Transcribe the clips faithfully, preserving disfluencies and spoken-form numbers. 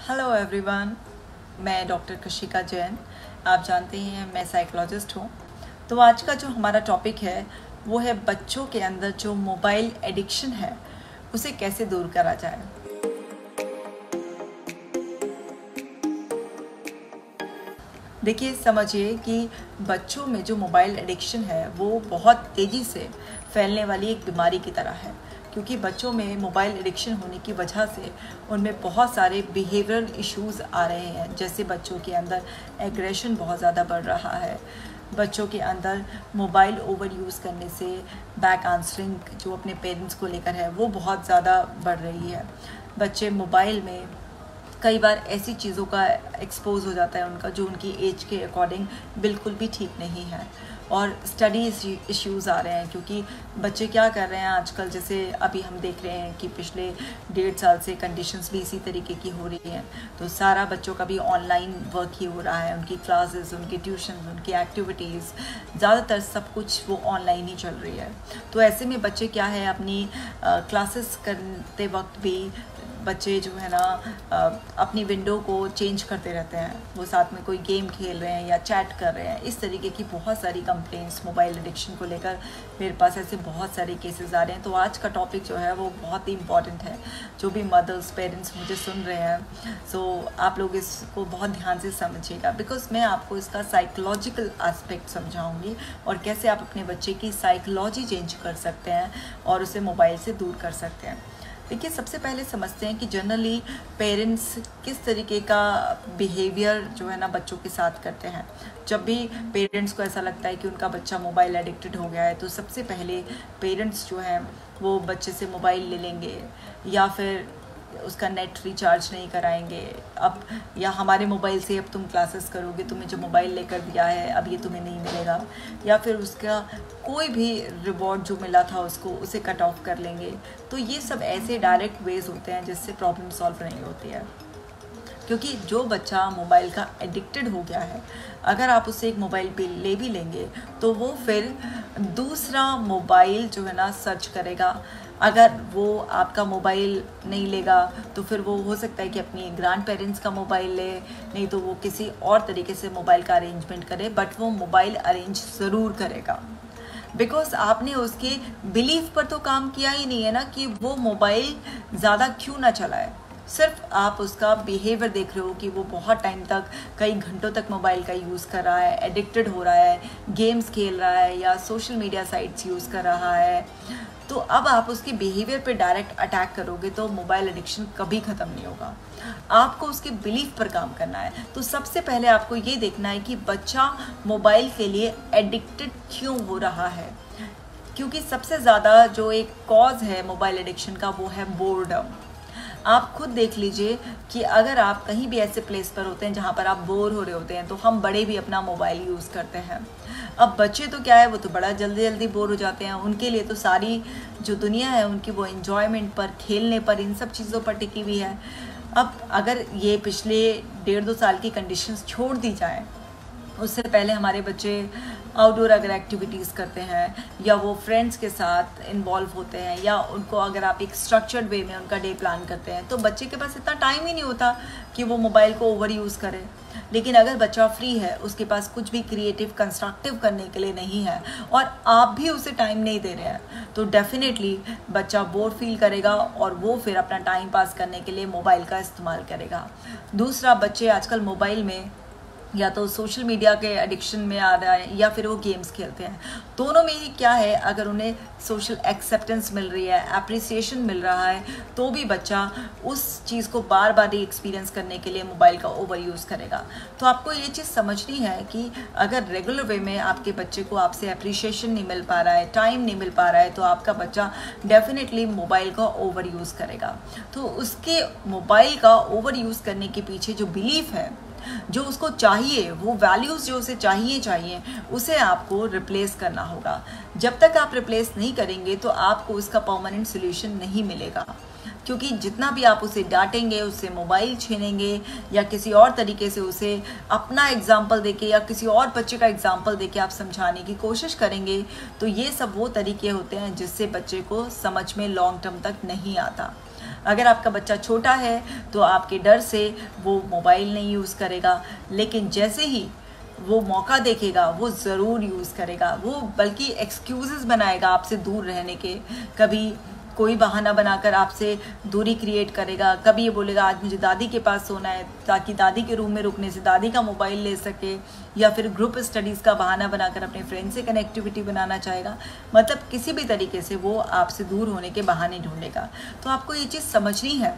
Hello everyone, मैं doctor Krishika Jain. आप जानते हैं मैं साइकोलॉजिस्ट हूँ। तो आज का जो हमारा टॉपिक है वो है बच्चों के अंदर जो मोबाइल एडिक्शन है उसे कैसे दूर करा जाए। देखिए, समझिए कि बच्चों में जो मोबाइल एडिक्शन है वो बहुत तेज़ी से फैलने वाली एक बीमारी की तरह है, क्योंकि बच्चों में मोबाइल एडिक्शन होने की वजह से उनमें बहुत सारे बिहेवियरल इश्यूज़ आ रहे हैं। जैसे बच्चों के अंदर एग्रेशन बहुत ज़्यादा बढ़ रहा है, बच्चों के अंदर मोबाइल ओवर यूज़ करने से बैक आंसरिंग जो अपने पेरेंट्स को लेकर है वो बहुत ज़्यादा बढ़ रही है। बच्चे मोबाइल में कई बार ऐसी चीज़ों का एक्सपोज हो जाता है उनका जो उनकी एज के अकॉर्डिंग बिल्कुल भी ठीक नहीं है, और स्टडी इश्यूज़ आ रहे हैं क्योंकि बच्चे क्या कर रहे हैं आजकल। जैसे अभी हम देख रहे हैं कि पिछले डेढ़ साल से कंडीशंस भी इसी तरीके की हो रही हैं, तो सारा बच्चों का भी ऑनलाइन वर्क ही हो रहा है। उनकी क्लासेस, उनकी ट्यूशन, उनकी एक्टिविटीज़, ज़्यादातर सब कुछ वो ऑनलाइन ही चल रही है। तो ऐसे में बच्चे क्या है, अपनी क्लासेस करते वक्त भी बच्चे जो है ना अपनी विंडो को चेंज करते रहते हैं। वो साथ में कोई गेम खेल रहे हैं या चैट कर रहे हैं। इस तरीके की बहुत सारी कंप्लेंट्स मोबाइल एडिक्शन को लेकर मेरे पास ऐसे बहुत सारे केसेस आ रहे हैं। तो आज का टॉपिक जो है वो बहुत ही इम्पॉर्टेंट है। जो भी मदर्स, पेरेंट्स मुझे सुन रहे हैं, सो आप लोग इसको बहुत ध्यान से समझिएगा, बिकॉज मैं आपको इसका साइकोलॉजिकल एस्पेक्ट समझाऊंगी और कैसे आप अपने बच्चे की साइकोलॉजी चेंज कर सकते हैं और उसे मोबाइल से दूर कर सकते हैं। देखिए, सबसे पहले समझते हैं कि जनरली पेरेंट्स किस तरीके का बिहेवियर जो है ना बच्चों के साथ करते हैं। जब भी पेरेंट्स को ऐसा लगता है कि उनका बच्चा मोबाइल एडिक्टेड हो गया है, तो सबसे पहले पेरेंट्स जो हैं वो बच्चे से मोबाइल ले लेंगे या फिर उसका नेट रिचार्ज नहीं कराएंगे। अब या हमारे मोबाइल से अब तुम क्लासेस करोगे, तुम्हें जो मोबाइल लेकर दिया है अब ये तुम्हें नहीं मिलेगा, या फिर उसका कोई भी रिवॉर्ड जो मिला था उसको उसे कट ऑफ कर लेंगे। तो ये सब ऐसे डायरेक्ट वेज होते हैं जिससे प्रॉब्लम सॉल्व नहीं होती है, क्योंकि जो बच्चा मोबाइल का एडिक्टेड हो गया है, अगर आप उससे एक मोबाइल भी ले भी लेंगे तो वो फिर दूसरा मोबाइल जो है ना सर्च करेगा। अगर वो आपका मोबाइल नहीं लेगा तो फिर वो हो सकता है कि अपनी ग्रैंड पेरेंट्स का मोबाइल ले, नहीं तो वो किसी और तरीके से मोबाइल का अरेंजमेंट करे, बट वो मोबाइल अरेंज ज़रूर करेगा। बिकॉज आपने उसके बिलीफ पर तो काम किया ही नहीं है ना कि वो मोबाइल ज़्यादा क्यों ना चलाए। सिर्फ आप उसका बिहेवियर देख रहे हो कि वो बहुत टाइम तक, कई घंटों तक मोबाइल का यूज़ कर रहा है, एडिक्टेड हो रहा है, गेम्स खेल रहा है या सोशल मीडिया साइट्स यूज़ कर रहा है। तो अब आप उसके बिहेवियर पे डायरेक्ट अटैक करोगे तो मोबाइल एडिक्शन कभी ख़त्म नहीं होगा। आपको उसके बिलीफ पर काम करना है। तो सबसे पहले आपको ये देखना है कि बच्चा मोबाइल के लिए एडिक्टेड क्यों हो रहा है, क्योंकि सबसे ज़्यादा जो एक कॉज है मोबाइल एडिक्शन का वो है बोर्डम। आप खुद देख लीजिए कि अगर आप कहीं भी ऐसे प्लेस पर होते हैं जहाँ पर आप बोर हो रहे होते हैं, तो हम बड़े भी अपना मोबाइल यूज़ करते हैं। अब बच्चे तो क्या है, वो तो बड़ा जल्दी जल्दी बोर हो जाते हैं। उनके लिए तो सारी जो दुनिया है उनकी वो एंजॉयमेंट पर, खेलने पर, इन सब चीज़ों पर टिकी हुई है। अब अगर ये पिछले डेढ़ दो साल की कंडीशंस छोड़ दी जाए, उससे पहले हमारे बच्चे आउटडोर अगर एक्टिविटीज़ करते हैं या वो फ्रेंड्स के साथ इन्वॉल्व होते हैं, या उनको अगर आप एक स्ट्रक्चर्ड वे में उनका डे प्लान करते हैं, तो बच्चे के पास इतना टाइम ही नहीं होता कि वो मोबाइल को ओवर यूज़ करे। लेकिन अगर बच्चा फ्री है, उसके पास कुछ भी क्रिएटिव, कंस्ट्रक्टिव करने के लिए नहीं है और आप भी उसे टाइम नहीं दे रहे हैं, तो डेफिनेटली बच्चा बोर फील करेगा और वो फिर अपना टाइम पास करने के लिए मोबाइल का इस्तेमाल करेगा। दूसरा, बच्चे आजकल मोबाइल में या तो सोशल मीडिया के एडिक्शन में आ रहा है या फिर वो गेम्स खेलते हैं। दोनों में ही क्या है, अगर उन्हें सोशल एक्सेप्टेंस मिल रही है, एप्रिसिएशन मिल रहा है, तो भी बच्चा उस चीज़ को बार बार ही एक्सपीरियंस करने के लिए मोबाइल का ओवर यूज़ करेगा। तो आपको ये चीज़ समझनी है कि अगर रेगुलर वे में आपके बच्चे को आपसे एप्रिसिएशन नहीं मिल पा रहा है, टाइम नहीं मिल पा रहा है, तो आपका बच्चा डेफिनेटली मोबाइल का ओवर यूज़ करेगा। तो उसके मोबाइल का ओवर यूज़ करने के पीछे जो बिलीफ है, जो उसको चाहिए, वो वैल्यूज़ जो उसे चाहिए चाहिए उसे आपको रिप्लेस करना होगा। जब तक आप रिप्लेस नहीं करेंगे तो आपको उसका परमानेंट सोल्यूशन नहीं मिलेगा, क्योंकि जितना भी आप उसे डांटेंगे, उससे मोबाइल छीनेंगे या किसी और तरीके से उसे अपना एग्जाम्पल देके या किसी और बच्चे का एग्जाम्पल देके आप समझाने की कोशिश करेंगे, तो ये सब वो तरीके होते हैं जिससे बच्चे को समझ में लॉन्ग टर्म तक नहीं आता। अगर आपका बच्चा छोटा है तो आपके डर से वो मोबाइल नहीं यूज़ करेगा, लेकिन जैसे ही वो मौका देखेगा वो ज़रूर यूज़ करेगा। वो बल्कि एक्सक्यूज़ेस बनाएगा आपसे दूर रहने के, कभी कोई बहाना बनाकर आपसे दूरी क्रिएट करेगा, कभी ये बोलेगा आज मुझे दादी के पास सोना है ताकि दादी के रूम में रुकने से दादी का मोबाइल ले सके, या फिर ग्रुप स्टडीज़ का बहाना बनाकर अपने फ्रेंड से कनेक्टिविटी बनाना चाहेगा। मतलब किसी भी तरीके से वो आपसे दूर होने के बहाने ढूंढेगा। तो आपको ये चीज़ समझनी है,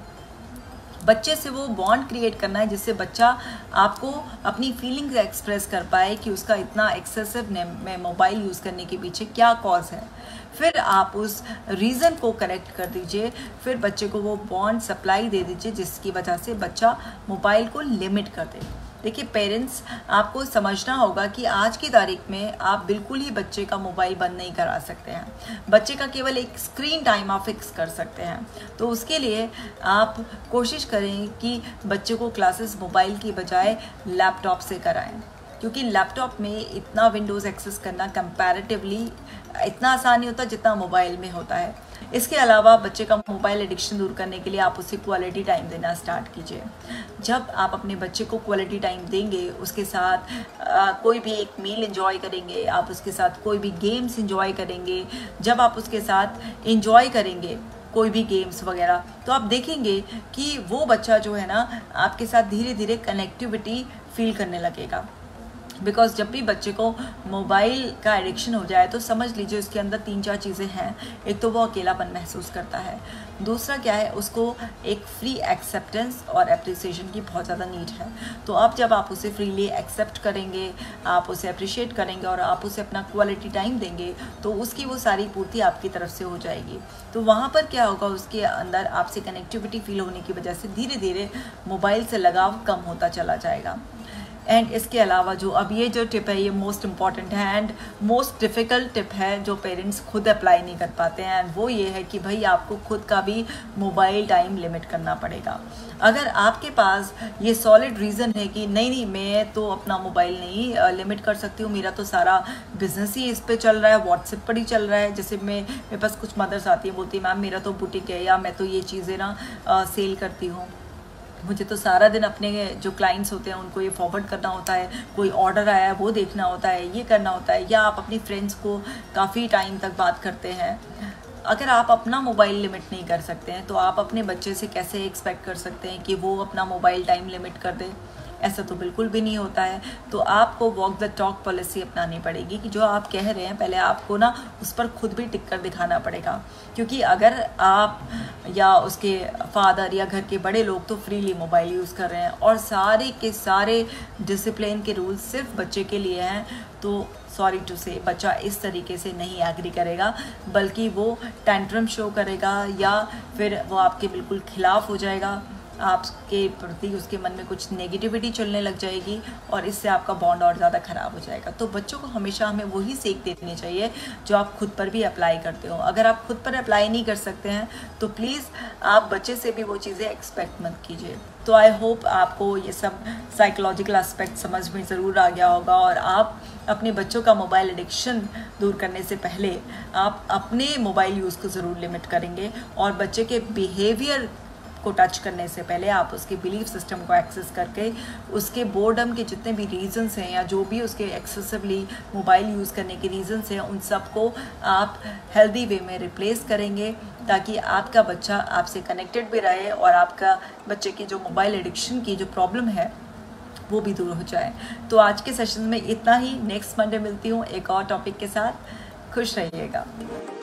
बच्चे से वो बॉन्ड क्रिएट करना है जिससे बच्चा आपको अपनी फीलिंग्स एक्सप्रेस कर पाए कि उसका इतना एक्सेसिव में मोबाइल यूज़ करने के पीछे क्या कॉज है। फिर आप उस रीज़न को करेक्ट कर दीजिए, फिर बच्चे को वो बॉन्ड सप्लाई दे दीजिए जिसकी वजह से बच्चा मोबाइल को लिमिट कर दे। देखिए पेरेंट्स, आपको समझना होगा कि आज की तारीख में आप बिल्कुल ही बच्चे का मोबाइल बंद नहीं करा सकते हैं। बच्चे का केवल एक स्क्रीन टाइम आप फिक्स कर सकते हैं। तो उसके लिए आप कोशिश करें कि बच्चे को क्लासेस मोबाइल की बजाय लैपटॉप से कराएं, क्योंकि लैपटॉप में इतना विंडोज़ एक्सेस करना कंपैरेटिवली इतना आसान नहीं होता जितना मोबाइल में होता है। इसके अलावा बच्चे का मोबाइल एडिक्शन दूर करने के लिए आप उसे क्वालिटी टाइम देना स्टार्ट कीजिए। जब आप अपने बच्चे को क्वालिटी टाइम देंगे, उसके साथ आ, कोई भी एक मील एंजॉय करेंगे, आप उसके साथ कोई भी गेम्स एंजॉय करेंगे, जब आप उसके साथ एंजॉय करेंगे कोई भी गेम्स वगैरह, तो आप देखेंगे कि वो बच्चा जो है ना आपके साथ धीरे धीरे कनेक्टिविटी फील करने लगेगा। बिकॉज जब भी बच्चे को मोबाइल का एडिक्शन हो जाए तो समझ लीजिए उसके अंदर तीन चार चीज़ें हैं। एक तो वो अकेलापन महसूस करता है, दूसरा क्या है, उसको एक फ्री एक्सेप्टेंस और अप्रिसिएशन की बहुत ज़्यादा नीड है। तो अब जब आप उसे फ्रीली एक्सेप्ट करेंगे, आप उसे अप्रिशिएट करेंगे और आप उसे अपना क्वालिटी टाइम देंगे तो उसकी वो सारी पूर्ति आपकी तरफ से हो जाएगी। तो वहाँ पर क्या होगा, उसके अंदर आपसे कनेक्टिविटी फील होने की वजह से धीरे धीरे मोबाइल से लगाव कम होता चला जाएगा। एंड इसके अलावा जो अब ये जो टिप है ये मोस्ट इम्पॉर्टेंट है एंड मोस्ट डिफ़िकल्ट टिप है जो पेरेंट्स खुद अप्लाई नहीं कर पाते हैं, एंड वो ये है कि भाई आपको खुद का भी मोबाइल टाइम लिमिट करना पड़ेगा। अगर आपके पास ये सॉलिड रीज़न है कि नहीं नहीं मैं तो अपना मोबाइल नहीं लिमिट कर सकती हूँ, मेरा तो सारा बिजनेस ही इस पे चल रहा है, व्हाट्सएप पर ही चल रहा है। जैसे मैं मेरे पास कुछ मदर्स आती हैं, बोलती है मैम मेरा तो बुटीक है, या मैं तो ये चीज़ें ना सेल करती हूँ, मुझे तो सारा दिन अपने जो क्लाइंट्स होते हैं उनको ये फॉरवर्ड करना होता है, कोई ऑर्डर आया है वो देखना होता है, ये करना होता है, या आप अपनी फ्रेंड्स को काफ़ी टाइम तक बात करते हैं। अगर आप अपना मोबाइल लिमिट नहीं कर सकते हैं तो आप अपने बच्चे से कैसे एक्सपेक्ट कर सकते हैं कि वो अपना मोबाइल टाइम लिमिट कर दे? ऐसा तो बिल्कुल भी नहीं होता है। तो आपको वॉक द टॉक पॉलिसी अपनानी पड़ेगी कि जो आप कह रहे हैं पहले आपको ना उस पर खुद भी टिक कर दिखाना पड़ेगा, क्योंकि अगर आप या उसके फादर या घर के बड़े लोग तो फ्रीली मोबाइल यूज़ कर रहे हैं और सारे के सारे डिसिप्लिन के रूल्स सिर्फ बच्चे के लिए हैं, तो सॉरी टू से बच्चा इस तरीके से नहीं एग्री करेगा, बल्कि वो टेंट्रम शो करेगा या फिर वो आपके बिल्कुल खिलाफ हो जाएगा, आपके प्रति उसके मन में कुछ नेगेटिविटी चलने लग जाएगी और इससे आपका बॉन्ड और ज़्यादा ख़राब हो जाएगा। तो बच्चों को हमेशा हमें वही सीख देनी चाहिए जो आप खुद पर भी अप्लाई करते हो। अगर आप खुद पर अप्लाई नहीं कर सकते हैं तो प्लीज़ आप बच्चे से भी वो चीज़ें एक्सपेक्ट मत कीजिए। तो आई होप आपको ये सब साइकोलॉजिकल एस्पेक्ट समझ में ज़रूर आ गया होगा और आप अपने बच्चों का मोबाइल एडिक्शन दूर करने से पहले आप अपने मोबाइल यूज़ को ज़रूर लिमिट करेंगे और बच्चे के बिहेवियर को टच करने से पहले आप उसके बिलीफ सिस्टम को एक्सेस करके उसके बोर्डम के जितने भी रीजंस हैं या जो भी उसके एक्सेसिवली मोबाइल यूज़ करने के रीजंस हैं उन सबको आप हेल्दी वे में रिप्लेस करेंगे, ताकि आपका बच्चा आपसे कनेक्टेड भी रहे और आपका बच्चे की जो मोबाइल एडिक्शन की जो प्रॉब्लम है वो भी दूर हो जाए। तो आज के सेशन में इतना ही। नेक्स्ट मंडे मिलती हूँ एक और टॉपिक के साथ। खुश रहिएगा।